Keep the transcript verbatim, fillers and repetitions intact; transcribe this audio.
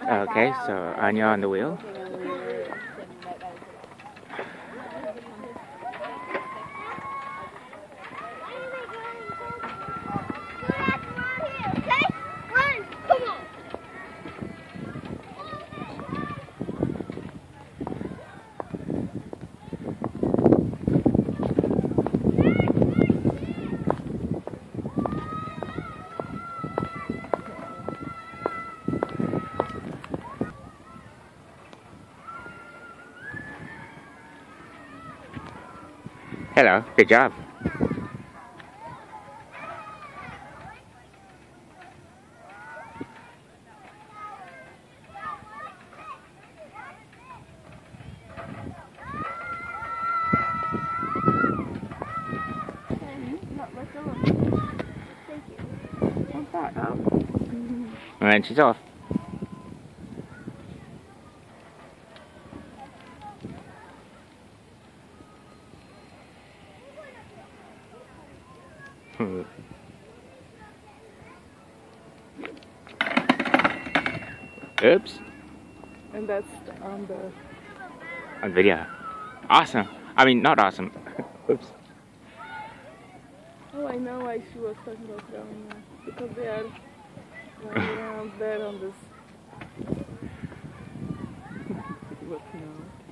Okay, so Anya on the wheel. Hello, good job. What's that? Oh. And then she's off. Hmm. Oops. And that's on the... On video. Awesome. I mean, not awesome. Oops. Oh, I know why she was talking about down there. Because they are running around there on this... What now?